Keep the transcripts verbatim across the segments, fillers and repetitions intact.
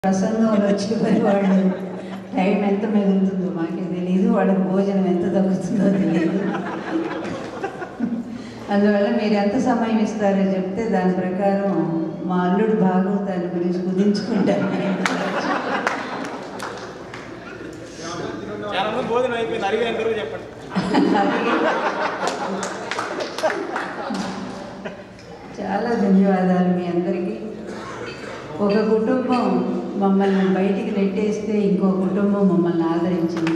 ప్రసంగంలో చివరి వాళ్ళు టైం ఎంత మిగులుతుందో మాకే తెలియదు, వాళ్ళకి భోజనం ఎంత తగ్గుతుందో తెలియదు. అందువల్ల మీరు ఎంత సమయం ఇస్తారో చెప్తే దాని ప్రకారం మా అల్లుడు భాగవతాన్ని గురించి కుదించుకుంటాను. చాలా ధన్యవాదాలు మీ అందరికీ. ఒక కుటుంబం మమ్మల్ని బయటికి నెట్టేస్తే ఇంకో కుటుంబం మమ్మల్ని ఆదరించింది.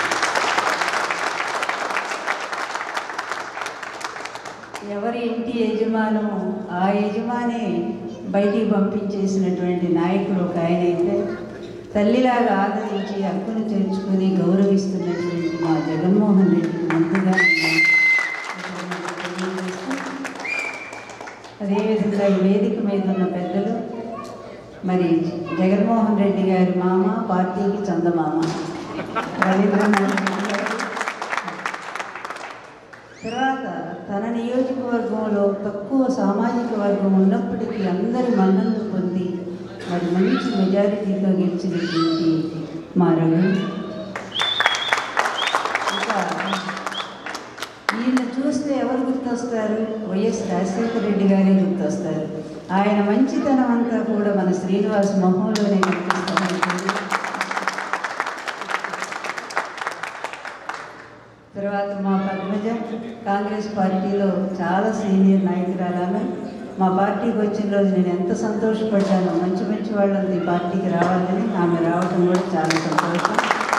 ఎవరి ఇంటి యజమానం ఆ యజమాని బయటికి పంపించేసినటువంటి నాయకుడు ఒక ఆయన అయితే, తల్లిలాగా ఆదరించి హక్కును చేర్చుకుని గౌరవిస్తున్నటువంటి మా జగన్మోహన్ రెడ్డికి ముందుగా అదేవిధంగా ఈ వేదిక మీద ఉన్న పెద్దలు, మరి జగన్మోహన్ రెడ్డి గారి మామ, పార్టీకి చందమామ రవీంద్రనాథ్ రెడ్డి గారు, తర్వాత తన నియోజకవర్గంలో తక్కువ సామాజిక వర్గం ఉన్నప్పటికీ అందరి మన్ననలు పొంది మరి మంచి మెజారిటీతో గెలిచినటువంటి మా రవి. ఇంకా ఈయన చూస్తే ఎవరు గుర్తొస్తారు? వైఎస్ రాజశేఖర రెడ్డి గారే గుర్తొస్తారు. ఆయన మంచితనం అంతా కూడా మన శ్రీనివాస్ మొహంలోనే కనిపిస్తామని. తర్వాత మా పద్మజ కాంగ్రెస్ పార్టీలో చాలా సీనియర్ నాయకురాలామె. మా పార్టీకి వచ్చిన రోజు నేను ఎంత సంతోషపడ్డానో, మంచి మంచి వాళ్ళంతా ఈ పార్టీకి రావాలని. ఆమె రావడం కూడా చాలా సంతోషం.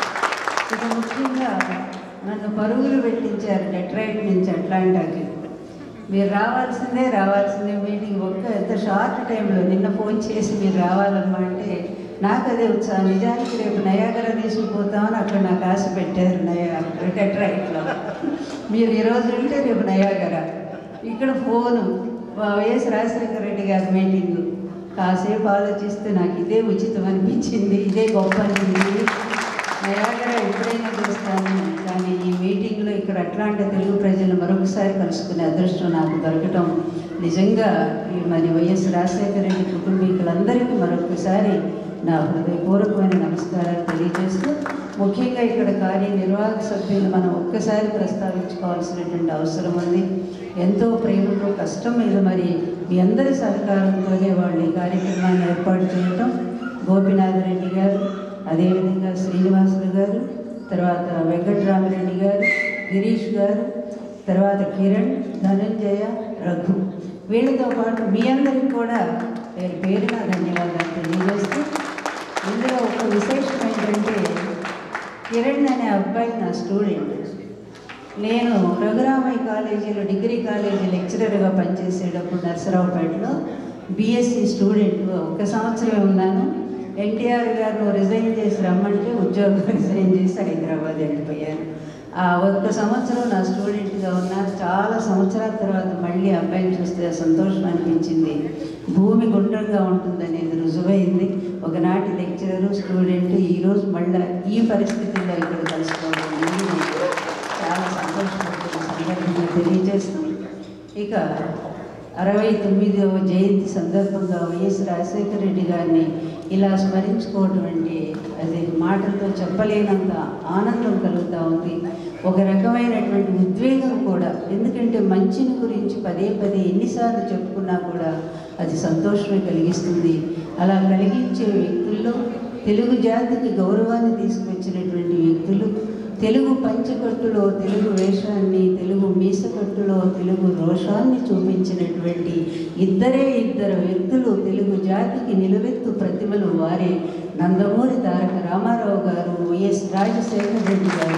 ఇక ముఖ్యంగా నన్ను పరుగులు పెట్టించారు డెట్రాయిట్ నుంచి అట్లాంటాకి. మీరు రావాల్సిందే రావాల్సిందే మీటింగ్ ఒక్క ఎంత షార్ట్ టైంలో నిన్న ఫోన్ చేసి మీరు రావాలమ్మా అంటే నాకు అదే ఉత్సాహం. నిజానికి రేపు నయాగరా తీసుకుపోతామని అక్కడ నాకు ఆశ పెట్టారు నయా డెట్రాయిట్లో. మీరు ఈరోజు ఉంటే రేపు నయాగరా, ఇక్కడ ఫోను వైఎస్ రాజశేఖర రెడ్డి గారి మీటింగు. కాసేపు ఆలోచిస్తే నాకు ఇదే ఉచితం అనిపించింది, ఇదే గొప్ప అనిపించింది. నయాగరా ఎప్పుడైనా చూస్తాను, కానీ ఈ మీటింగ్లో ఇక్కడ అట్లాంటి తెలుగు ప్రజలు మరొకసారి కలుసుకునే అదృష్టం నాకు దొరకటం నిజంగా మరి వైఎస్ రాజశేఖర రెడ్డి కుటుంబీకులందరికీ మరొకసారి నా హృదయపూర్వకమైన నమస్కారాలు తెలియజేస్తూ, ముఖ్యంగా ఇక్కడ కార్యనిర్వాహక సభ్యులు మనం ఒక్కసారి ప్రస్తావించుకోవాల్సినటువంటి అవసరం ఉంది. ఎంతో ప్రేమతో కష్టం మీద మరి మీ అందరి సహకారంతోనే వాళ్ళు ఈ కార్యక్రమాన్ని ఏర్పాటు చేయటం. గోపినాథరెడ్డి గారు, అదేవిధంగా శ్రీనివాసులు గారు, తర్వాత వెంకట్రామరెడ్డి గారు, గిరీష్ గారు, తర్వాత కిరణ్, ధనంజయ, రఘు, వీళ్ళతో పాటు మీ అందరికీ కూడా పేరు పేరున ధన్యవాదాలు తెలియజేస్తూ, ఇందులో ఒక విశేషం ఏంటంటే కిరణ్ అనే అబ్బాయి నా స్టూడెంట్. నేను రఘురామయ్య కాలేజీలో డిగ్రీ కాలేజీ లెక్చరర్గా పనిచేసేటప్పుడు నర్సరావుపేటలో బీఎస్సీ స్టూడెంట్ ఒక సంవత్సరం ఉన్నాను. ఎన్టీఆర్ గారు రిజైన్ చేసి రమ్మంటే ఉద్యోగం రిజైన్ చేసి హైదరాబాద్ వెళ్ళిపోయాను. ఆ ఒక్క సంవత్సరం నా స్టూడెంట్గా ఉన్నారు. చాలా సంవత్సరాల తర్వాత మళ్ళీ అబ్బాయిని చూస్తే సంతోషం అనిపించింది. భూమి గుండ్రంగా ఉంటుందనేది రుజువైంది. ఒకనాటి లెక్చరరు, స్టూడెంట్ ఈరోజు మళ్ళీ ఈ పరిస్థితుల్లో ఇక్కడ కలుసుకోవడం చాలా సంతోషపడుతున్న సందర్భంగా తెలియజేస్తూ, ఇక అరవై తొమ్మిదవ జయంతి సందర్భంగా వైఎస్ రాజశేఖర రెడ్డి గారిని ఇలా స్మరించుకోవటం అంటే అది మాటలతో చెప్పలేనంత ఆనందం కలుగుతూ ఉంది. ఒక రకమైనటువంటి ఉద్వేగం కూడా, ఎందుకంటే మంచిని గురించి పదే పదే ఎన్నిసార్లు చెప్పుకున్నా కూడా అది సంతోషమే కలిగిస్తుంది. అలా కలిగించే వ్యక్తుల్లో తెలుగు జాతికి గౌరవాన్ని తీసుకొచ్చినటువంటి వ్యక్తులు, తెలుగు పంచకట్టులో తెలుగు వేషాన్ని, తెలుగు మీసకట్టులో తెలుగు రోషాన్ని చూపించినటువంటి ఇద్దరే ఇద్దరు వ్యక్తులు తెలుగు జాతికి నిలువెత్తు ప్రతిమలు వారే. నందమూరి తారక రామారావు గారు, వైఎస్ రాజశేఖర రెడ్డి గారు.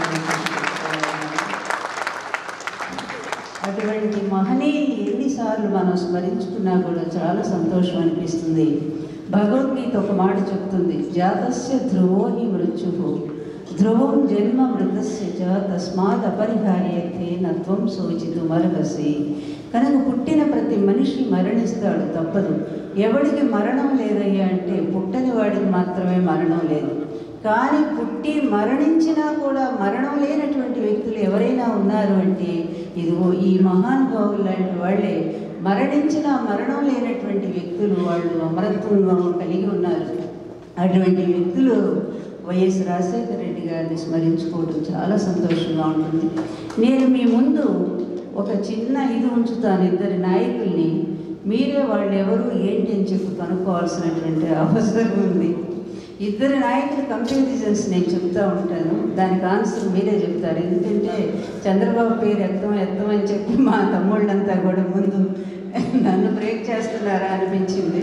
అటువంటి మహనీయుని ఎన్నిసార్లు మనం స్మరించుకున్నా కూడా చాలా సంతోషం అనిపిస్తుంది. భగవద్గీత ఒక మాట చెప్తుంది, జాతస్య ధ్రువో హి మృత్యుః ధ్రువం జన్మ మృతస్య చ తస్మాత్ అపరిహార్యతే నత్వం శోచితుమర్హసి. కనుక పుట్టిన ప్రతి మనిషి మరణిస్తాడు, తప్పదు. ఎవడికి మరణం లేదయ్యా అంటే పుట్టని వాడికి మాత్రమే మరణం లేదు. కానీ పుట్టి మరణించినా కూడా మరణం లేనటువంటి వ్యక్తులు ఎవరైనా ఉన్నారు అంటే ఇదిగో ఈ మహానుభావులు లాంటి వాళ్ళే. మరణించిన మరణం లేనటువంటి వ్యక్తులు వాళ్ళు అమరత్వం కలిగి ఉన్నారు. అటువంటి వ్యక్తులు వైఎస్ రాజశేఖర రెడ్డి గారిని స్మరించుకోవడం చాలా సంతోషంగా ఉంటుంది. నేను మీ ముందు ఒక చిన్న ఇది ఉంచుతాను, ఇద్దరి నాయకుల్ని. మీరే వాళ్ళు ఎవరు ఏంటి అని చెప్పి కనుక్కోవాల్సినటువంటి అవసరం ఉంది. ఇద్దరు నాయకుల కంపారిజన్స్ నేను చెప్తూ ఉంటాను, దానికి ఆన్సర్ మీరే చెప్తారు. ఎందుకంటే చంద్రబాబు పేరు ఎత్తం ఎత్తం అని చెప్పి మా తమ్ముళ్ళంతా కూడా ముందు నన్ను బ్రేక్ చేస్తున్నారా అనిపించింది.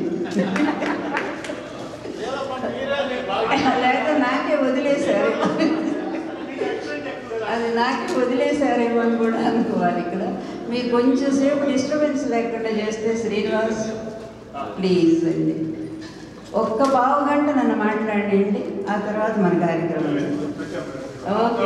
లేకపోతే నాకే వదిలేశారు, అది నాకే వదిలేశారేమో అని కూడా అనుకోవాలి. ఇక్కడ మీరు కొంచెం సేపు డిస్టర్బెన్స్ లేకుండా చేస్తే శ్రీనివాస్ ప్లీజ్ అండి ఒక్క పావు గంట నన్ను మాట్లాడండి, ఆ తర్వాత మన కార్యక్రమం. ఓకే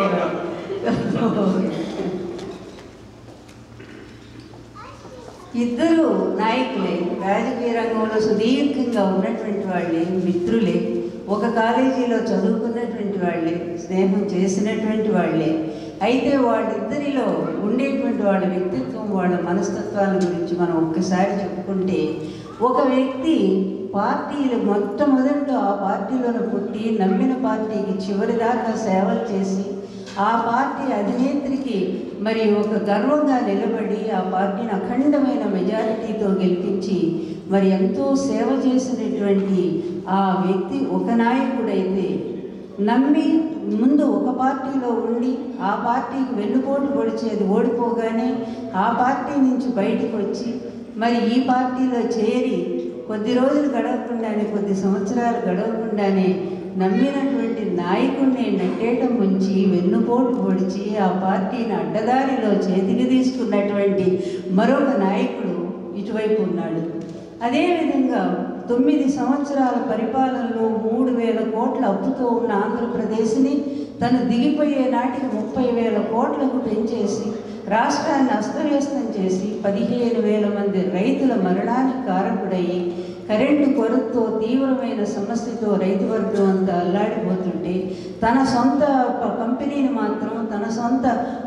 ఇద్దరు నాయకులే, రాజకీయ రంగంలో సుదీర్ఘంగా ఉన్నటువంటి వాళ్ళే, మిత్రులే, ఒక కాలేజీలో చదువుకున్నటువంటి వాళ్ళే, స్నేహం చేసినటువంటి వాళ్ళే. అయితే వాళ్ళిద్దరిలో ఉండేటువంటి వాళ్ళ వ్యక్తిత్వం, వాళ్ళ మనస్తత్వాల గురించి మనం ఒక్కసారి చెప్పుకుంటే, ఒక వ్యక్తి పార్టీలు మొట్టమొదటిలో ఆ పార్టీలోనే పుట్టి నమ్మిన పార్టీకి చివరిదాకా సేవలు చేసి ఆ పార్టీ అధినేత్రికి మరి ఒక గర్వంగా నిలబడి ఆ పార్టీని అఖండమైన మెజారిటీతో గెలిపించి మరి ఎంతో సేవ చేసినటువంటి ఆ వ్యక్తి ఒక నాయకుడైతే, నమ్మి ముందు ఒక పార్టీలో ఉండి ఆ పార్టీకి వెన్నుపోటు పొడిచేది ఓడిపోగానే ఆ పార్టీ నుంచి బయటకు వచ్చి మరి ఈ పార్టీలో చేరి కొద్ది రోజులు గడవకుండానే, కొద్ది సంవత్సరాలు గడవకుండానే నమ్మినటువంటి నాయకుడిని నట్టేట ముంచి వెన్నుపోటు పొడిచి ఆ పార్టీని అడ్డదారిలో చేతికి తీసుకున్నటువంటి మరొక నాయకుడు ఇటువైపు ఉన్నాడు. అదేవిధంగా తొమ్మిది సంవత్సరాల పరిపాలనలో మూడు వేల కోట్ల అప్పుతో ఉన్న ఆంధ్రప్రదేశ్ని తను దిగిపోయే నాటికి ముప్పై వేల కోట్లకు పెంచేసి రాష్ట్రాన్ని అస్తవ్యస్తం చేసి పదిహేను వేల మంది రైతుల మరణానికి కారకుడయ్యి కరెంటు కొరతతో తీవ్రమైన సమస్యతో రైతు వర్గం అంతా అల్లాడిపోతుంటే తన సొంత కంపెనీని మాత్రం, తన సొంత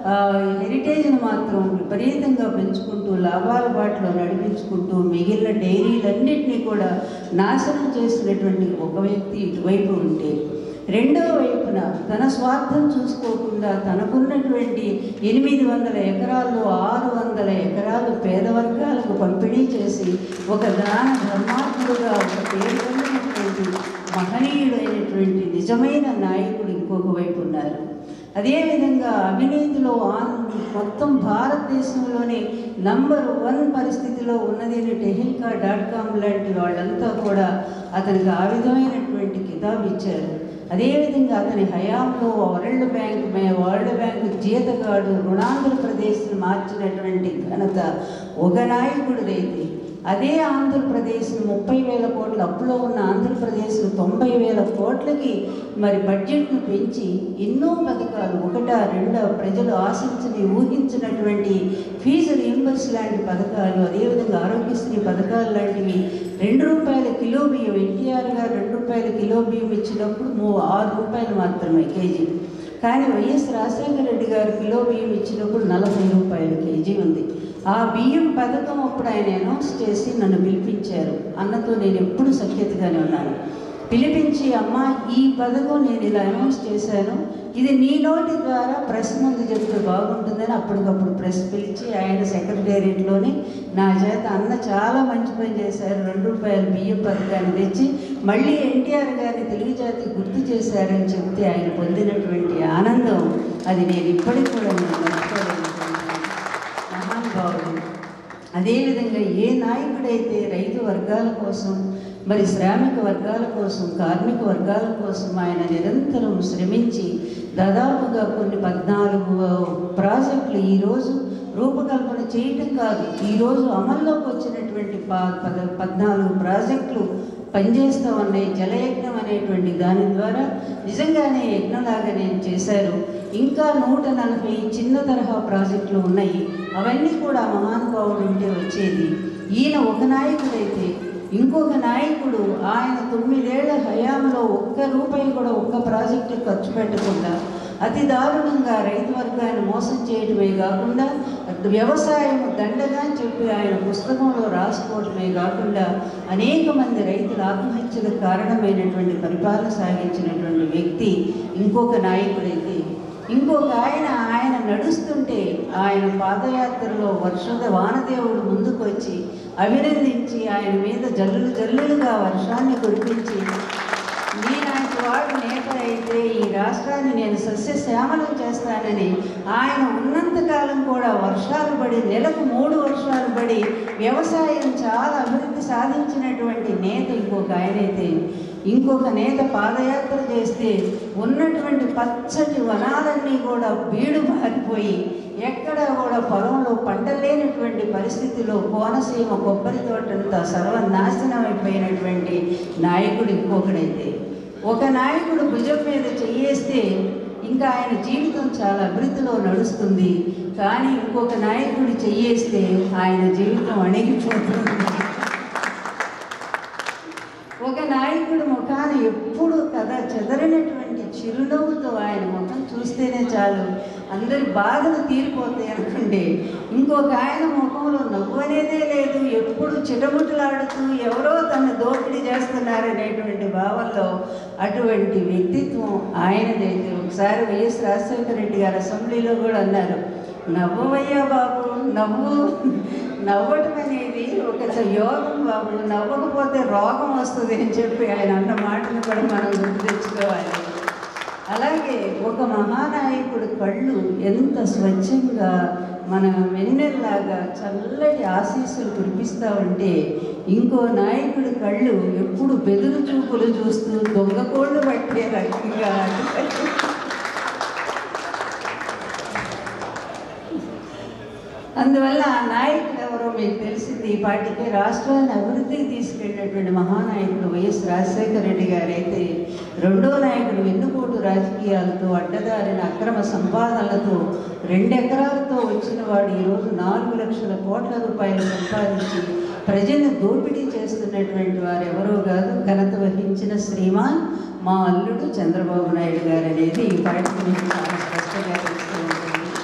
హెరిటేజ్ని మాత్రం విపరీతంగా పెంచుకుంటూ లాభాల బాటలో నడిపించుకుంటూ మిగిలిన డైరీలన్నింటినీ కూడా నాశనం చేసినటువంటి ఒక వ్యక్తి ఇటువైపు ఉంటే, రెండవ వైపున తన స్వార్థం చూసుకోకుండా తనకున్నటువంటి ఎనిమిది వందల ఎకరాల్లో ఆరు వందల ఎకరాలు పేద వర్గాలకు పంపిణీ చేసి ఒక దాన ధర్మాత్ముడుగా ఒక పేరున్నటువంటి మహనీయుడైనటువంటి నిజమైన నాయకుడు ఇంకొక వైపు ఉన్నారు. అదేవిధంగా అవినీతిలో ఆన్ మొత్తం భారతదేశంలోనే నంబర్ వన్ పరిస్థితిలో ఉన్నది టెహిల్కా డాట్ కామ్ లాంటి వాళ్ళంతా కూడా అతనికి ఆ విధమైనటువంటి కితాబు ఇచ్చారు. అదేవిధంగా అతని హయాంలో వరల్డ్ బ్యాంక్ మే వరల్డ్ బ్యాంక్ జీతగాడు రుణాంధ్రప్రదేశ్ని మార్చినటువంటి ఘనత ఒక నాయకుడిదైతే, అదే ఆంధ్రప్రదేశ్ను ముప్పై వేల కోట్ల అప్పులో ఉన్న ఆంధ్రప్రదేశ్ను తొంభై వేల కోట్లకి మరి బడ్జెట్ను పెంచి ఎన్నో పథకాలు, ఒకటా రెండో ప్రజలు ఆశించని ఊహించినటువంటి ఫీజు రీయింబర్స్ లాంటి పథకాలు, అదేవిధంగా ఆరోగ్యశ్రీ పథకాలు లాంటివి, రెండు రూపాయల కిలో బియ్యం ఎన్టీఆర్ గారు రెండు రూపాయల కిలో బియ్యం ఇచ్చినప్పుడు మూ ఆరు రూపాయలు మాత్రమే కేజీ, కానీ వైఎస్ రాజశేఖర రెడ్డి గారు కిలో బియ్యం ఇచ్చినప్పుడు నలభై రూపాయల కేజీ ఉంది. ఆ బియ్యం పథకం అప్పుడు ఆయన అనౌన్స్ చేసి నన్ను పిలిపించారు. అన్నతో నేను ఎప్పుడు సఖ్యతగానే ఉన్నాను. పిలిపించి, అమ్మ ఈ పథకం నేను ఇలా అనౌన్స్ చేశాను, ఇది నీ నోటి ద్వారా ప్రెస్ ముందు చెప్తే బాగుంటుందని అప్పటికప్పుడు ప్రెస్ పిలిచి ఆయన సెక్రటేరియట్లోని నా చేత అన్న చాలా మంచి పని చేశారు, రెండు రూపాయల బియ్యం పథకాన్ని తెచ్చి మళ్ళీ ఎన్టీఆర్ గారిని తెలుగు జాతికి గుర్తు చేశారని చెప్తే ఆయన పొందినటువంటి ఆనందం అది నేను ఇప్పటికి కూడా నేను మర్చిపోలేను. మహానుభావుడు. అదేవిధంగా ఏ నాయకుడైతే రైతు వర్గాల కోసం, మరి శ్రామిక వర్గాల కోసం, కార్మిక వర్గాల కోసం ఆయన నిరంతరం శ్రమించి దాదాపుగా కొన్ని పద్నాలుగు ప్రాజెక్టులు ఈరోజు రూపకల్పన చేయటం కాదు, ఈరోజు అమల్లోకి వచ్చినటువంటి ప పద పద్నాలుగు ప్రాజెక్టులు పనిచేస్తూ ఉన్నాయి. జలయజ్ఞం అనేటువంటి దాని ద్వారా నిజంగానే యజ్ఞంలాగానే చేశారు. ఇంకా నూట నలభై చిన్న తరహా ప్రాజెక్టులు ఉన్నాయి. అవన్నీ కూడా మహానుభావుడు ఉంటే వచ్చేది. ఈయన ఒక నాయకుడైతే ఇంకొక నాయకుడు ఆయన తొమ్మిదేళ్ల హయాంలో ఒక్క రూపాయి కూడా ఒక్క ప్రాజెక్టు ఖర్చు పెట్టకుండా అతి దారుణంగా రైతు వర్గాన్ని మోసం చేయడమే కాకుండా వ్యవసాయం దండగా చెప్పి ఆయన పుస్తకంలో రాసుకోవడమే కాకుండా అనేక మంది రైతుల ఆత్మహత్యలకు కారణమైనటువంటి పరిపాలన సాగించినటువంటి వ్యక్తి ఇంకొక నాయకుడైతే, ఇంకొక ఆయన ఆయన నడుస్తుంటే ఆయన పాదయాత్రలో వర్షద వానదేవుడు ముందుకు వచ్చి అభినందించి ఆయన మీద జల్లులు జల్లులుగా వర్షాన్ని కురిపించి, నేనాటి వాడు నేత అయితే ఈ రాష్ట్రాన్ని నేను సస్యశ్యామలం చేస్తానని ఆయన ఉన్నంతకాలం కూడా వర్షాలు పడి నెలకు మూడు వర్షాలు పడి వ్యవసాయం చాలా అభివృద్ధి సాధించినటువంటి నేత ఇంకొక ఆయనైతే, ఇంకొక నేత పాదయాత్ర చేస్తే ఉన్నటువంటి పచ్చటి వనాలన్నీ కూడా బీడు మారిపోయి ఎక్కడ కూడా పొలంలో పంటలు లేనటువంటి పరిస్థితిలో కోనసీమ కొబ్బరి తోటంతా సర్వనాశనం అయిపోయినటువంటి నాయకుడు ఇంకొకడైతే, ఒక నాయకుడు భుజం మీద చెయ్యేస్తే ఇంకా ఆయన జీవితం చాలా అభివృద్ధిలో నడుస్తుంది, కానీ ఇంకొక నాయకుడు చెయ్యేస్తే ఆయన జీవితం అణిగిపోతుంది. ఒక నాయకుడు ముఖాన ఎప్పుడు కథ చెదరినటువంటి చిరునవ్వుతో ఆయన ముఖం చూస్తేనే చాలు అందరి బాధలు తీరిపోతాయి అనుకుంటే, ఇంకొక ఆయన ముఖంలో నవ్వు అనేదే లేదు, ఎప్పుడు చిటముటలాడుతూ ఎవరో తన దోపిడీ చేస్తున్నారనేటువంటి భావంలో అటువంటి వ్యక్తిత్వం ఆయనదైతే. ఒకసారి వైఎస్ రాజశేఖర రెడ్డి గారు అసెంబ్లీలో కూడా అన్నారు, నవ్వవయ్యా బాబు, నవ్వు నవ్వటం అనేది ఒక యోగం బాబు, నవ్వకపోతే రోగం వస్తుంది అని చెప్పి ఆయన అన్న మాటను కూడా మనం గుర్తు తెచ్చుకోవాలి. అలాగే ఒక మహానాయకుడు కళ్ళు ఎంత స్వచ్ఛంగా మన వెన్నెల్లాగా చల్లటి ఆశీస్సులు కురిపిస్తూ ఉంటే, ఇంకో నాయకుడి కళ్ళు ఎప్పుడు బెదురు చూపులు చూస్తూ దొంగకోళ్ళు పట్టే రకంగా. అందువల్ల ఆ నాయకుడు ఎవరో మీకు తెలిసింది. ఈ పార్టీకి రాష్ట్రాన్ని అభివృద్ధికి తీసుకెళ్ళినటువంటి మహానాయకుడు వైఎస్ రాజశేఖర రెడ్డి గారు అయితే, రెండో నాయకుడు వెన్నుపోటు రాజకీయాలతో అడ్డదారిన అక్రమ సంపాదనలతో రెండెకరాలతో వచ్చిన వాడు ఈరోజు నాలుగు లక్షల కోట్ల రూపాయలు సంపాదించి ప్రజలను దోపిడీ చేస్తున్నటువంటి వారు ఎవరో కాదు, ఘనత వహించిన శ్రీమాన్ మా అల్లుడు చంద్రబాబు నాయుడు గారు అనేది ఈ పార్టీకి మీకు చాలా స్పష్టంగా తెలుస్తూ ఉంటుంది.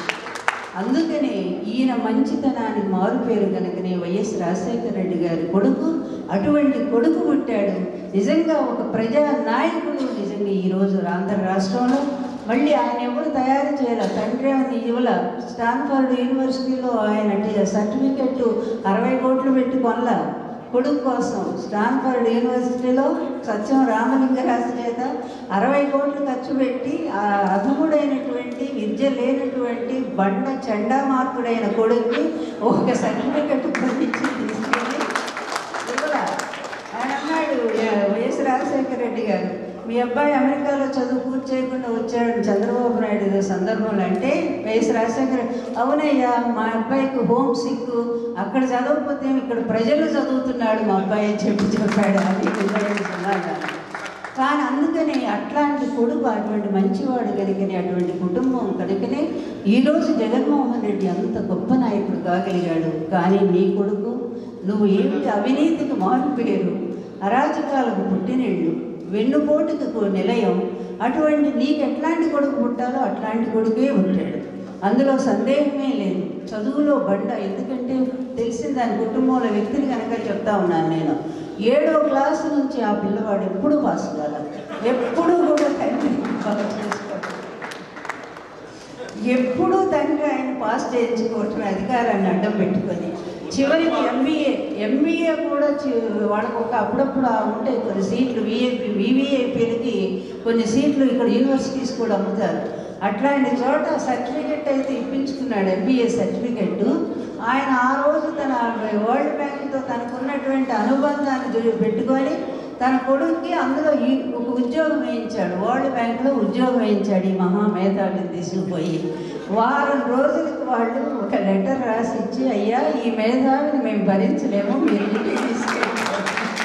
అందుకనే ఈయన మంచితనానికి మారుపేరు కనుకనే వైఎస్ రాజశేఖర రెడ్డి గారి కొడుకు అటువంటి కొడుకు పుట్టాడు. నిజంగా ఒక ప్రజా నాయకుడు నిజంగా ఈరోజు ఆంధ్ర రాష్ట్రంలో మళ్ళీ ఆయన ఎవరు తయారు చేయాలి, తండ్రి అని ఇవ్వాల. స్టాన్ఫర్డ్ యూనివర్సిటీలో ఆయన సర్టిఫికెట్ అరవై కోట్లు పెట్టి కొనల కొడుకు కోసం. స్టాన్ఫర్డ్ యూనివర్సిటీలో సత్యం రామలింగరాజు చేత అరవై కోట్లు ఖర్చు పెట్టి ఆ అధముడైనటువంటి విద్య లేనటువంటి బండ చెండా మార్పుడైన కొడుకుని ఒక సర్టిఫికెట్ పొందించి తీసుకెళ్ళి ఇవ్వాల. ఆయన అన్నాడు వైఎస్ రాజశేఖర రెడ్డి గారు, మీ అబ్బాయి అమెరికాలో చదువు పూర్తి చేయకుండా వచ్చాడు చంద్రబాబు నాయుడు సందర్భంలో అంటే, వైఎస్ రాజశేఖర అవునయ్యా మా అబ్బాయికి హోమ్ సిక్, అక్కడ చదవకపోతే ఇక్కడ ప్రజలు చదువుతున్నాడు మా అబ్బాయి అని చెప్పి చెప్పాడు. అది సమాధానం. కానీ అందుకనే అట్లాంటి కొడుకు అటువంటి మంచివాడు కనుకనే అటువంటి కుటుంబం కనుకనే ఈరోజు జగన్మోహన్ రెడ్డి అంత గొప్ప నాయకుడు కాగలిగాడు. కానీ నీ కొడుకు నువ్వు ఏమిటి అవినీతికి మారుపేరు, అరాచకాలకు పుట్టినెళ్ళు, వెన్నుపోటుకు నిలయం, అటువంటి నీకు ఎట్లాంటి కొడుకు పుట్టాలో అట్లాంటి కొడుకే పుట్టాడు. అందులో సందేహమే లేదు. చదువులో బండ, ఎందుకంటే తెలిసిన దాని కుటుంబంలో వ్యక్తిని కనుక చెప్తా ఉన్నాను నేను. ఏడో క్లాసు నుంచి ఆ పిల్లవాడు ఎప్పుడు పాస్ కాదు, ఎప్పుడు కూడా తండ్రి పాస్ చేసుకోవటం, ఎప్పుడూ తండ్రి ఆయన పాస్ చేయించుకోవటం అధికారాన్ని అడ్డం పెట్టుకొని చివరికి ఎంబీఏ ఎంబీఏ కూడా వాళ్ళకు ఒక అప్పుడప్పుడు ఉంటాయి కొన్ని సీట్లు, విఐపీ వివిఐపీలకి కొన్ని సీట్లు ఇక్కడ యూనివర్సిటీస్ కూడా అమ్ముతారు. అట్లాంటి చోట సర్టిఫికెట్ అయితే ఇప్పించుకున్నాడు, ఎంబీఏ సర్టిఫికెట్. ఆయన ఆ రోజు తన వరల్డ్ బ్యాంక్తో తనకున్నటువంటి అనుబంధాన్ని పెట్టుకొని తన కొడుక్కి అందులో ఈ ఒక ఉద్యోగం వేయించాడు, వరల్డ్ బ్యాంక్లో ఉద్యోగం వేయించాడు. ఈ మహామేధావిని తీసుకుపోయి వారం రోజులకు వాళ్ళు ఒక లెటర్ రాసి ఇచ్చి, అయ్యా ఈ మేధావిని మేము భరించలేము, మీరు ఇంటికి తీసుకెళ్ళి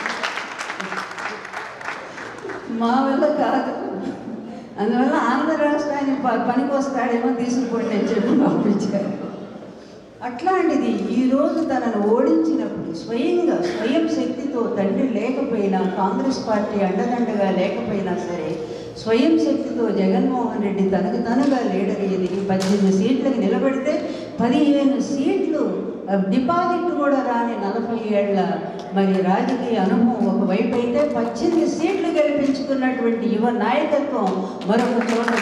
మా వల్ల కాదు, అందువల్ల ఆంధ్ర రాష్ట్రాన్ని పనికి వస్తాడేమో తీసుకుపోండి అని చెప్పి పంపించారు. అట్లాంటిది ఈరోజు తనను ఓడించినప్పుడు స్వయంగా స్వయం శక్తితో తండ్రి లేకపోయినా, కాంగ్రెస్ పార్టీ అండదండగా లేకపోయినా సరే స్వయం శక్తితో జగన్మోహన్ రెడ్డి తనకు తనుగా లీడర్ ఎదిగి పద్దెనిమిది సీట్లకు నిలబడితే పదిహేను సీట్లు డిపాజిట్ కూడా రాని నలభై ఏళ్ల మరి రాజకీయ అనుభవం ఒకవైపు అయితే పద్దెనిమిది సీట్లు గెలిపించుకున్నటువంటి యువ నాయకత్వం మరొక చోట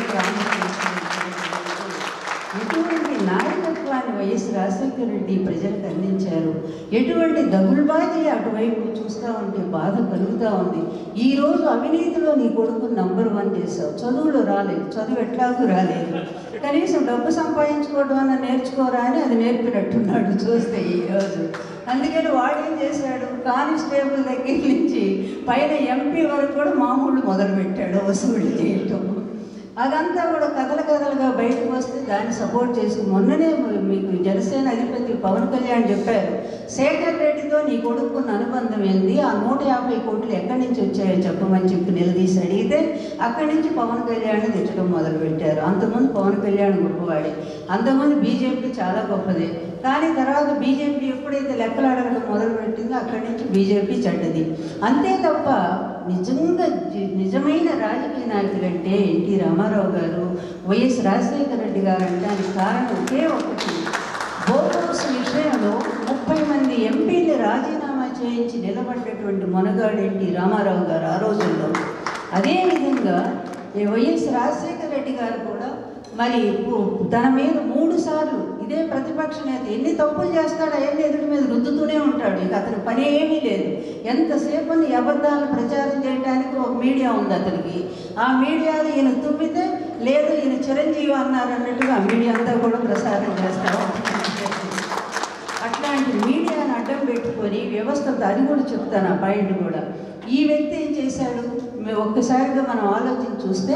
ఎటువంటి నాయకత్వాన్ని వైఎస్ రాజశేఖర రెడ్డి ప్రజలకు అందించారు. ఎటువంటి దగులుబాజీ అటువైపు చూస్తూ ఉంటే బాధ కలుగుతూ ఉంది. ఈరోజు అవినీతిలో నీ కొడుకు నంబర్ వన్ చేశావు. చదువులు రాలేదు, చదువు ఎట్లాగూ రాలేదు, కనీసం డబ్బు సంపాదించుకోవడం అన్న నేర్చుకోరా అని అది నేర్పినట్టున్నాడు చూస్తే ఈరోజు. అందుకని వాడేం చేశాడు, కానిస్టేబుల్ దగ్గర నుంచి పైన ఎంపీ వరకు కూడా మామూలు మొదలుపెట్టాడు వసూళ్ళు చేయటం. అదంతా కూడా కథల కథలుగా బయటకు వస్తే దాన్ని సపోర్ట్ చేసి మొన్ననే మీకు జనసేన అధిపతి పవన్ కళ్యాణ్ చెప్పారు, శేఖర్ రెడ్డితో నీ కొడుకున్న అనుబంధం ఏంది, ఆ నూట యాభై కోట్లు ఎక్కడి నుంచి వచ్చాయో చెప్పమని చెప్పి నిలదీసి అడిగితే అక్కడి నుంచి పవన్ కళ్యాణ్ తిట్టడం మొదలుపెట్టారు. అంతకుముందు పవన్ కళ్యాణ్ గొప్పవాడే, అంతకుముందు బీజేపీ చాలా గొప్పదే, కానీ తర్వాత బీజేపీ ఎప్పుడైతే లెక్కలు అడగడం మొదలుపెట్టిందో అక్కడి నుంచి బీజేపీ చెడ్డది. అంతే తప్ప నిజంగా నిజమైన రాజకీయ నాయకులంటే ఎన్టీ రామారావు గారు, వైఎస్ రాజశేఖర రెడ్డి గారు అనడానికి కారణం ఒకే ఒకటి. బోర్డర్స్ విషయంలో ముప్పై మంది ఎంపీలు రాజీనామా చేయించి నిలబడ్డటువంటి మొనగాడు ఎన్టీ రామారావు గారు ఆ రోజుల్లో. అదేవిధంగా వైఎస్ రాజశేఖర రెడ్డి గారు కూడా మరి తన మీద మూడు సార్లు ఇదే ప్రతిపక్ష నేత ఎన్ని తప్పులు చేస్తాడో అవన్నీ ఎదుటి మీద రుద్దుతూనే ఉంటాడు. ఇక అతని పని ఏమీ లేదు. ఎంతసేపు ఈ అబద్ధాలను ప్రచారం చేయడానికి ఒక మీడియా ఉంది అతనికి. ఆ మీడియాలో ఈయన తుమ్మితే లేదు ఈయన చిరంజీవి అన్నారు అన్నట్టుగా ఆ మీడియా అంతా కూడా ప్రసారం చేస్తారు. అట్లాంటి మీడియాను అడ్డం పెట్టుకొని వ్యవస్థతో అది కూడా చెప్తాను ఆ పాయింట్ కూడా. ఈ వ్యక్తి ఏం చేశాడు, ఒక్కసారిగా మనం ఆలోచించి చూస్తే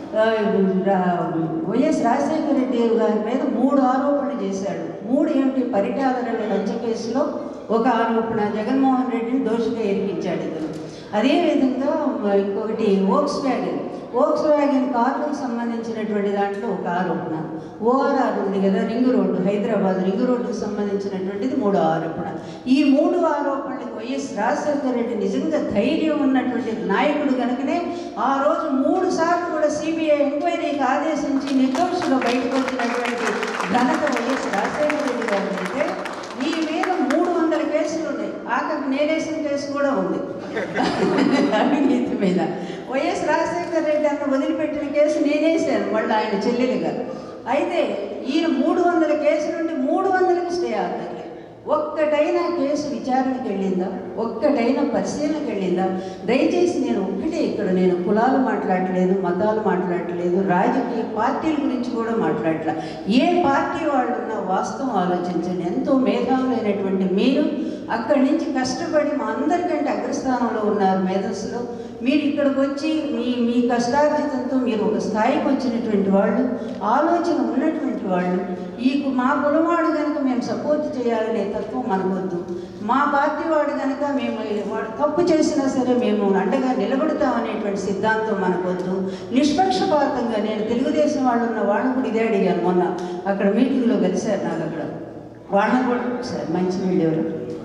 వైఎస్ రాజశేఖర రెడ్డి గారి మీద మూడు ఆరోపణలు చేశాడు. మూడు ఏమిటి, పరిటాల హత్య కేసులో ఒక ఆరోపణ, జగన్మోహన్ రెడ్డిని దోషిగా ఇరికించాడు ఇతను. అదేవిధంగా ఇంకొకటి వోక్స్ వ్యాగన్ వోక్స్ వ్యాగన్ కార్లకు సంబంధించినటువంటి దాంట్లో ఒక ఆరోపణ. ఓఆర్ఆర్ ఉంది కదా, రింగ్ రోడ్డు, హైదరాబాద్ రింగ్ రోడ్డుకు సంబంధించినటువంటిది మూడో ఆరోపణ. ఈ మూడు ఆరోపణలకు వైఎస్ రాజశేఖర రెడ్డి నిజంగా ధైర్యం ఉన్నటువంటి నాయకుడు కనుకనే ఆ రోజు మూడు సార్లు కూడా సిబిఐ ఎంక్వైరీకి ఆదేశించి నిర్దోషులు బయటకు వచ్చినటువంటి ఘనత వైఎస్ రాజశేఖర రెడ్డి గారు. అయితే ఈ మీద మూడు వందల కేసులు ఉన్నాయి. ఆఖరికి నేనేసిన కేసు కూడా ఉంది అవినీతి మీద. వైఎస్ రాజశేఖర రెడ్డి అన్న వదిలిపెట్టిన కేసు నేనేసాను మళ్ళీ ఆయన చెల్లెలుగా. అయితే ఈయన మూడు వందల కేసు నుండి మూడు వందలకి స్టే అవుతారు. ఒక్కటైనా కేసు విచారణకు వెళ్ళిందా, ఒక్కటైనా పరిశీలనకు వెళ్ళిందా? దయచేసి నేను ఒక్కటే ఇక్కడ నేను కులాలు మాట్లాడలేదు, మతాలు మాట్లాడలేదు, రాజకీయ పార్టీల గురించి కూడా మాట్లాడలే. ఏ పార్టీ వాళ్ళు ఉన్నా వాస్తవం ఆలోచించండి. ఎంతో మేధావులైనటువంటి మీరు అక్కడి నుంచి కష్టపడి మా అందరికంటే అగ్రస్థానంలో ఉన్నారు మేధస్సులో. మీరు ఇక్కడికి వచ్చి మీ మీ కష్టార్జితంతో మీరు ఒక స్థాయికి వచ్చినటువంటి వాళ్ళు, ఆలోచన ఉన్నటువంటి వాళ్ళు. ఈ మా కులవాడు కనుక మేము సపోర్ట్ చేయాలనే తత్వం మనకొద్దు. మా పార్టీ వాడు కనుక మేము వాడు తప్పు చేసినా సరే మేము అండగా నిలబడతామనేటువంటి సిద్ధాంతం మనకొద్దు. నిష్పక్షపాతంగా నేను తెలుగుదేశం వాళ్ళు ఉన్న వాళ్ళని కూడా ఇదే అడిగాను మొన్న అక్కడ మీటింగ్లో కలిశారు నాకు. అక్కడ వాళ్ళని కూడా సార్ మంచి నీళ్ళు ఎవరు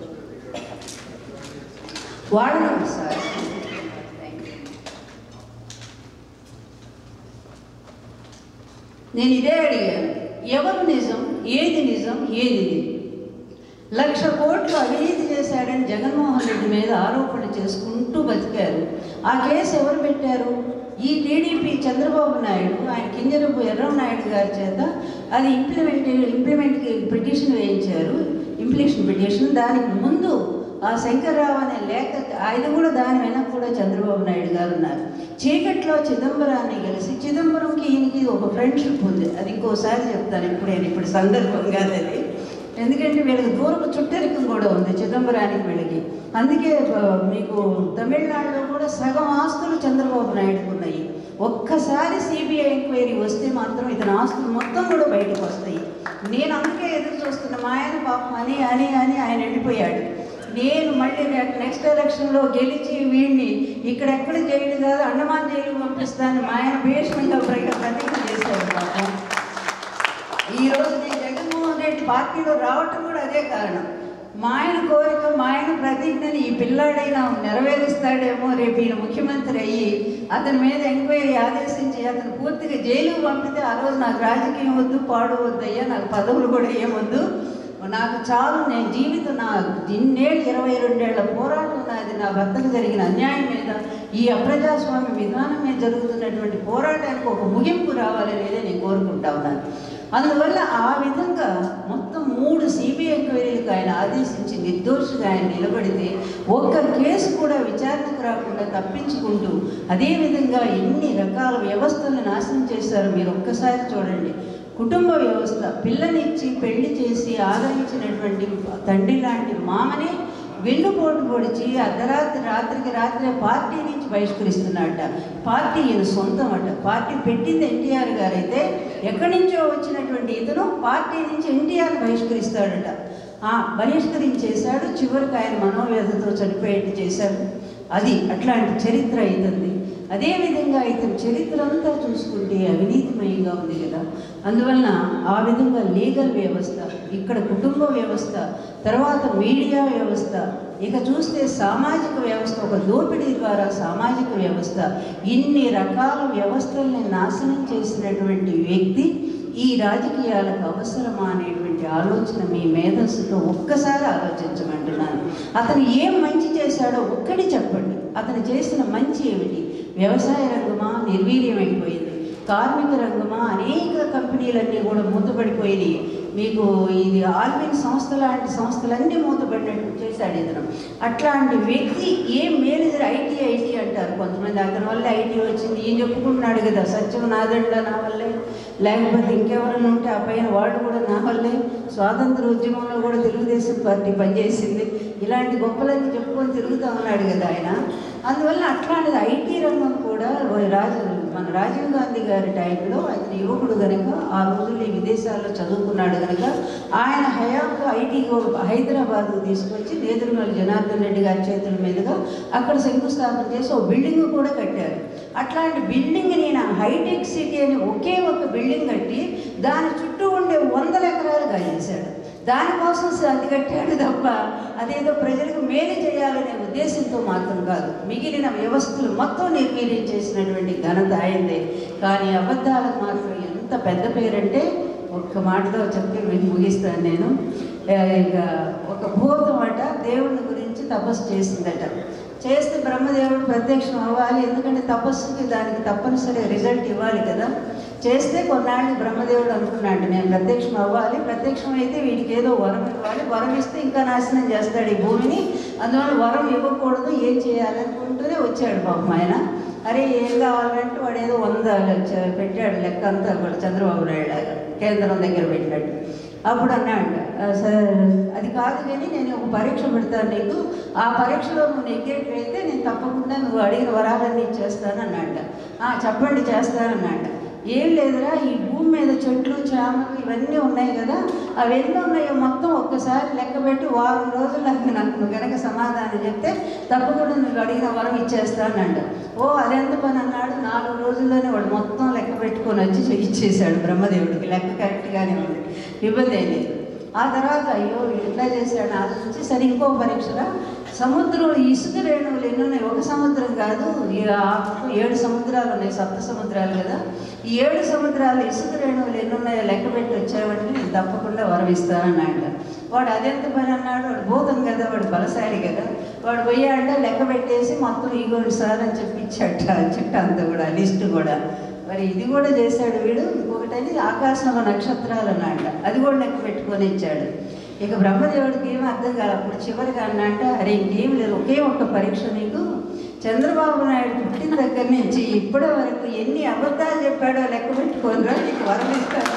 వాళ్ళని సార్ నేను ఇదే అడిగాను, ఎవరు నిజం, ఏది నిజం, ఏది ఇది? లక్ష కోట్లు అవినీతి చేశాడని జగన్మోహన్ రెడ్డి మీద ఆరోపణ చేసుకుంటూ బతికారు. ఆ కేసు ఎవరు పెట్టారు? ఈ టీడీపీ చంద్రబాబు నాయుడు ఆయన కింజరపు ఎర్రనాయుడు గారి చేత అది ఇంప్లిమెంట్ ఇంప్లిమెంట్కి పిటిషన్ వేయించారు, ఇంప్లికేషన్ పిటిషన్. దానికి ముందు ఆ శంకర్రావు అనే లేఖ ఆయన కూడా దాని వెనక కూడా చంద్రబాబు నాయుడు గారు ఉన్నారు. చీకట్లో చిదంబరాన్ని కలిసి, చిదంబరంకి ఈయనకి ఒక ఫ్రెండ్షిప్ ఉంది, అది ఇంకోసారి చెప్తాను ఇప్పుడే, ఇప్పుడు సందర్భం కాదు అది. ఎందుకంటే వీళ్ళకి దూరపు చుట్టరికం కూడా ఉంది చిదంబరానికి వీళ్ళకి. అందుకే మీకు తమిళనాడులో కూడా సగం ఆస్తులు చంద్రబాబు నాయుడుకు ఉన్నాయి. ఒక్కసారి సిబిఐ ఎంక్వైరీ వస్తే మాత్రం ఇతని ఆస్తులు మొత్తం కూడా బయటకు వస్తాయి. నేను అందుకే ఎదురు చూస్తున్నా. మా ఆయన పాపం అని అని అని ఆయన వెళ్ళిపోయాడు. నేను మళ్ళీ నెక్స్ట్ ఎలక్షన్లో గెలిచి వీడిని ఇక్కడెక్కడ జైలు కాదు అండమాన్ జైలు పంపిస్తాను మా ఆయన భీషణంగా ప్రతిజ్ఞ చేశారు. పాపం ఈరోజు నేను జగన్మోహన్ రెడ్డి పార్టీలో రావటం కూడా అదే కారణం. మా ఆయన కోరిక, మా ఆయన ప్రతిజ్ఞని ఈ పిల్లాడైనా నెరవేరుస్తాడేమో, రేపు ఈయన ముఖ్యమంత్రి అయ్యి అతని మీద ఎంక్వైరీ ఆదేశించి అతను పూర్తిగా జైలుకు పంపితే ఆ రోజు నాకు రాజకీయం వద్దు, పాడు వద్దయ్యా, నాకు పదవులు కూడా ఏమొద్దు, నాకు చాలు, నేను జీవితం నా ఇన్నేళ్ళు ఇరవై రెండేళ్ల పోరాటం నాది నా భర్తకు జరిగిన అన్యాయం మీద, ఈ అప్రజాస్వామ్య విధానం మీద జరుగుతున్నటువంటి పోరాటానికి ఒక ముగింపు రావాలనేదే నేను కోరుకుంటా ఉన్నాను. అందువల్ల ఆ విధంగా మొత్తం మూడు సిబిఐ ఎంక్వైరీలకు ఆయన ఆదేశించి నిర్దోషిగా ఆయన నిలబడితే ఒక్క కేసు కూడా విచారణకు రాకుండా తప్పించుకుంటూ అదేవిధంగా ఎన్ని రకాల వ్యవస్థలను నాశనం చేశారో మీరు ఒక్కసారి చూడండి. కుటుంబ వ్యవస్థ, పిల్లనిచ్చి పెళ్లి చేసి ఆదరించినటువంటి తండ్రి లాంటి మామని వెన్నుపోటు పొడిచి అర్ధరాత్రి రాత్రికి రాత్రి పార్టీ నుంచి బహిష్కరిస్తున్నాడట. పార్టీ ఈయన సొంతం అట. పార్టీ పెట్టింది ఎన్టీఆర్ గారు అయితే ఎక్కడి నుంచో వచ్చినటువంటి ఇతను పార్టీ నుంచి ఎన్టీఆర్ బహిష్కరిస్తాడట. బహిష్కరించేశాడు. చివరికి ఆయన మనోవ్యధతో చనిపోయేట్టు చేశాడు. అది అట్లాంటి చరిత్ర ఇతంది. అదేవిధంగా ఇతని చరిత్ర అంతా చూసుకుంటే అవినీతిమయంగా ఉంది కదా. అందువలన ఆ విధంగా లీగల్ వ్యవస్థ, ఇక్కడ కుటుంబ వ్యవస్థ, తర్వాత మీడియా వ్యవస్థ, ఇక చూస్తే సామాజిక వ్యవస్థ, ఒక దోపిడీ ద్వారా సామాజిక వ్యవస్థ, ఇన్ని రకాల వ్యవస్థల్ని నాశనం చేసినటువంటి వ్యక్తి ఈ రాజకీయాలకు అవసరమా అనేటువంటి ఆలోచన మీ మేధస్సుతో ఒక్కసారి ఆలోచించమంటున్నాను. అతను ఏం మంచి చేశాడో ఒక్కటి చెప్పండి. అతను చేసిన మంచి ఏమిటి? వ్యవసాయ రంగమా? నిర్వీర్యమైపోయింది. కార్మిక రంగమా? అనేక కంపెనీలన్నీ కూడా మూతపడిపోయినాయి. మీకు ఇది ఆల్విన్ సంస్థ లాంటి సంస్థలన్నీ మూతపడినట్టు చేశాడు ఇతను. అట్లాంటి వ్యక్తి ఏం మేలు? ఐటీ ఐటీ అంటారు కొంతమంది, అతని వల్ల ఐటీ వచ్చింది. ఏం చెప్పుకుంటున్నాడు కదా, సత్యం నాదండ నా వల్లే, లేకపోతే ఇంకెవరైనా ఉంటే ఆ పైన వాళ్ళు కూడా నా వల్లే, స్వాతంత్ర ఉద్యమంలో కూడా తెలుగుదేశం పార్టీ పనిచేసింది, ఇలాంటి గొప్పలన్నీ చెప్పుకొని తిరుగుతూ ఉన్నాడు కదా ఆయన. అందువల్ల అట్లాంటిది ఐటీ రంగం కూడా రాజు మన రాజీవ్ గాంధీ గారి టైంలో ఆయన యువకుడు కనుక ఆ రోజుల్లో విదేశాల్లో చదువుకున్నాడు కనుక ఆయన హయాంలో ఐటీ హైదరాబాద్కు తీసుకొచ్చి నేదురుమల్లి జనార్దన్ రెడ్డి గారి చేతుల మీదుగా అక్కడ శంకుస్థాపన చేసి ఒక బిల్డింగ్ కూడా కట్టారు. అట్లాంటి బిల్డింగ్ నేను హైటెక్ సిటీ అని ఒకే ఒక బిల్డింగ్ కట్టి దాని చుట్టూ ఉండే వందల ఎకరాలు గాయించాడు. దానికోసం అది కట్టాడు తప్ప అదేదో ప్రజలకు మేలు చేయాలనే ఉద్దేశంతో మాత్రం కాదు. మిగిలిన వ్యవస్థలు మొత్తం నిర్వీర్యం చేసినటువంటి ఘనత ఆయనదే. కానీ అబద్ధాలకు మాత్రం ఎంత పెద్ద పేరంటే ఒక్క మాటలో చెప్పి ముగిస్తాను నేను. ఇక ఒక భూతం అట దేవుని గురించి తపస్సు చేసిందట. చేస్తే బ్రహ్మదేవుడు ప్రత్యక్షం అవ్వాలి, ఎందుకంటే తపస్సుకి దానికి తప్పనిసరి రిజల్ట్ ఇవ్వాలి కదా. చేస్తే కొన్నాళ్ళు బ్రహ్మదేవుడు అనుకున్నాడు నేను ప్రత్యక్షం అవ్వాలి, ప్రత్యక్షం అయితే వీడికి ఏదో వరం ఇవ్వాలి, వరం ఇస్తే ఇంకా నాశనం చేస్తాడు ఈ భూమిని, అందువల్ల వరం ఇవ్వకూడదు, ఏం చేయాలనుకుంటూనే వచ్చాడు పాపం ఆయన. అరే ఏం కావాలంటే వాడు ఏదో వంద పెట్టాడు లెక్క అంతా కూడా చంద్రబాబు నాయుడు కేంద్రం దగ్గర పెట్టాడు. అప్పుడు అన్నాడు అది కాదు కానీ నేను ఒక పరీక్ష పెడతాను నీకు, ఆ పరీక్షలో నువ్వు నెగ్గేట్లయితే నేను తప్పకుండా నువ్వు అడిగిన వరాలన్నీ ఇచ్చేస్తాను అన్నాడు. చెప్పండి చేస్తానన్నాడు. ఏం లేదురా, ఈ భూమి మీద చెట్లు చేమలు ఇవన్నీ ఉన్నాయి కదా, అవి ఎన్ని ఉన్నాయో మొత్తం ఒక్కసారి లెక్క పెట్టి వారం రోజులు నాకు నాకు కనుక సమాధానం చెప్తే తప్పకుండా నువ్వు అడిగిన వరం ఇచ్చేస్తానంట. ఓ అదెంత పని అన్నాడు. నాలుగు రోజుల్లోనే వాడు మొత్తం లెక్క పెట్టుకొని వచ్చి ఇచ్చేసాడు బ్రహ్మదేవుడికి. లెక్క కరెక్ట్గానే ఉంది, ఇబ్బంది ఏం లేదు. ఆ తర్వాత అయ్యో ఎట్లా చేశాడు ఆలోచించి సరే ఇంకో పరీక్షరా, సముద్రం ఇసుక రేణువులు ఎన్ని ఉన్నాయి, ఒక సముద్రం కాదు ఏడు సముద్రాలు ఉన్నాయి, సప్త సముద్రాలు కదా, ఈ ఏడు సముద్రాలు ఇసుక రేణువులు ఎన్ని ఉన్నాయో లెక్క పెట్టి వచ్చావంటే నేను తప్పకుండా వరమిస్తానన్నాడు. వాడు అదెంత పని అన్నాడు. వాడు భూతం కదా, వాడు బలశాలి కదా, వాడు పోయాడ లెక్క పెట్టేసి మొత్తం ఇగోండి సార్ అని చెప్పి ఇచ్చాట చిట్ట అంతా కూడా లిస్టు కూడా. మరి ఇది కూడా చేశాడు వీడు. ఇంకొకటి ఆకాశంలో నక్షత్రాలు అన్నాడు, అది కూడా లెక్క పెట్టుకొని ఇచ్చాడు. ఇక బ్రహ్మదేవుడికి ఏమీ అర్థం కాదు. అప్పుడు చివరిగా అన్నంట అరే ఇంకేం లేదు, ఒకే ఒక్క పరీక్ష నీకు, చంద్రబాబు నాయుడు పుట్టిన దగ్గర నుంచి ఇప్పటి వరకు ఎన్ని అబద్ధాలు చెప్పాడో లెక్క పెట్టుకోనరా నీకు వరం ఇస్తాను.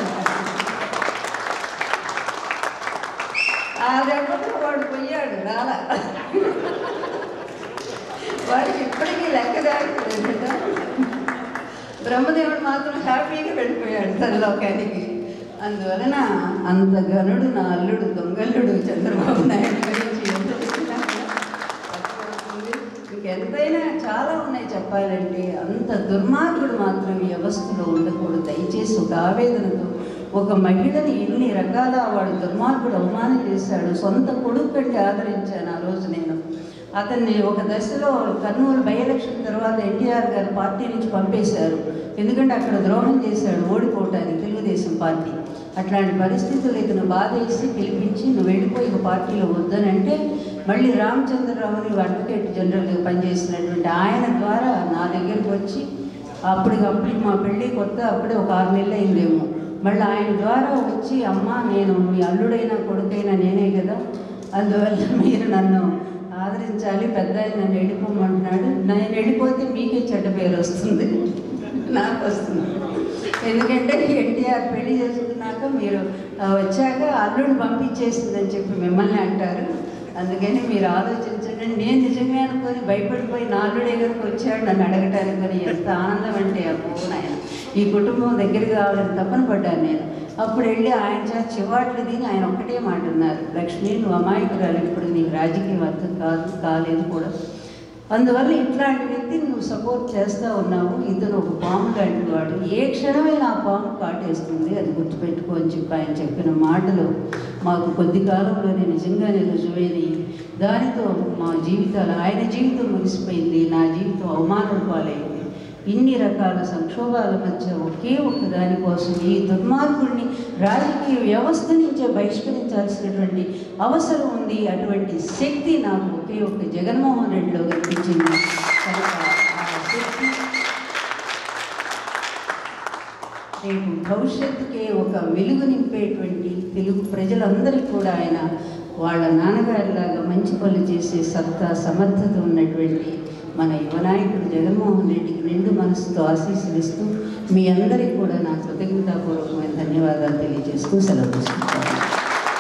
ఆ దెబ్బతో వాడు పోయాడు రాలా, వాడికి ఇప్పటికీ లెక్క దాటిపోయింది. బ్రహ్మదేవుడు మాత్రం హ్యాపీగా వెళ్ళిపోయాడు తన లోకానికి. అందువలన అంత గనుడు నా అల్లుడు దొంగల్లుడు చంద్రబాబు నాయుడు గురించి ఇంకెంతైనా చాలా ఉన్నాయి చెప్పాలంటే. అంత దుర్మార్గుడు మాత్రం వ్యవస్థలో ఉండకూడదు. దయచేసి ఒక ఆవేదనతో ఒక మహిళని ఎన్ని రకాల వాడు దుర్మార్గుడు అవమానం చేశాడు. సొంత కొడుకు కంటే ఆదరించాను ఆ రోజు నేను. అతన్ని ఒక దశలో కర్నూలు బై ఎలక్షన్ తర్వాత ఎన్టీఆర్ గారు పార్టీ నుంచి పంపేశారు. ఎందుకంటే అక్కడ ద్రోహం చేశాడు ఓడిపోవటానికి తెలుగుదేశం పార్టీ. అట్లాంటి పరిస్థితులు ఇతను బాధ వేసి పిలిపించి నువ్వు వెళ్ళిపోయి ఒక పార్టీలో వద్దనంటే మళ్ళీ రామచంద్రరావుని అడ్వకేట్ జనరల్గా పనిచేసినటువంటి ఆయన ద్వారా నా దగ్గరికి వచ్చి అప్పటికప్పుడు మా పెళ్ళి కొత్త అప్పుడే ఒక ఆరు నెలలు అయిందేమో, మళ్ళీ ఆయన ద్వారా వచ్చి అమ్మ నేను మీ అల్లుడైనా కొడుకైనా నేనే కదా, అందువల్ల మీరు నన్ను ఆదరించాలి, పెద్ద ఆయన నన్ను వెళ్ళిపోమంటున్నాడు, నేను వెళ్ళిపోతే మీకే చెడ్డ పేరు వస్తుంది, నాకు వస్తుంది. ఎందుకంటే ఎన్టీఆర్ పెళ్లి చేసుకున్నాక మీరు వచ్చాక అల్లుడు పంపించేసిందని చెప్పి మిమ్మల్ని అంటారు. అందుకని మీరు ఆలోచించండి. నేను నిజంగా అనుకొని భయపడిపోయి నా అల్లుడే దగ్గరకు వచ్చాడు నన్ను అడగటానికి, కానీ ఎంత ఆనందం అంటే అబ్బో నాయన ఈ కుటుంబం దగ్గర కావాలని తప్పన పడ్డాను నేను. అప్పుడు వెళ్ళి ఆయన చేత చివాట్లు దిగి ఆయన ఒక్కటే మాట ఉన్నారు, లక్ష్మి నువ్వు అమాయకురాలు, ఇప్పుడు నీకు రాజకీయం అర్థం కాదు కాలేదు కూడా, అందువల్ల ఇట్లాంటి వ్యక్తిని నువ్వు సపోర్ట్ చేస్తూ ఉన్నావు, ఇతను ఒక పాము లాంటి వాడు, ఏ క్షణమైనా ఆ పాము కాటేస్తుంది, అది గుర్తుపెట్టుకో అని చెప్పి ఆయన చెప్పిన మాటలు మాకు కొద్ది కాలంలోనే నిజంగానే రుజువైనవి. దానితో మా జీవితాలు, ఆయన జీవితం ముగిసిపోయింది, నా జీవితం అవమానం పాలైంది. ఇన్ని రకాల సంక్షోభాల మధ్య ఒకే ఒక్క దానికోసం ఈ దుర్మార్గుడిని రాజకీయ వ్యవస్థ నుంచే బహిష్కరించాల్సినటువంటి అవసరం ఉంది. అటువంటి శక్తి నాకు ఒకే ఒక్క జగన్మోహన్ రెడ్డిలో కనిపించింది. కనుక ఆ శక్తి రేపు భవిష్యత్తుకే ఒక వెలుగు నింపేటువంటి తెలుగు ప్రజలందరికీ కూడా ఆయన వాళ్ళ నాన్నగారిలాగా మంచి పనులు చేసే సత్తా సమర్థత ఉన్నటువంటి మన యువనాయకుడు జగన్మోహన్ రెడ్డికి నిండు మనసుతో ఆశీస్సులు ఇస్తూ మీ అందరికీ కూడా నా కృతజ్ఞతాపూర్వకమైన ధన్యవాదాలు తెలియజేస్తూ సెలవు తీసుకుంటాను.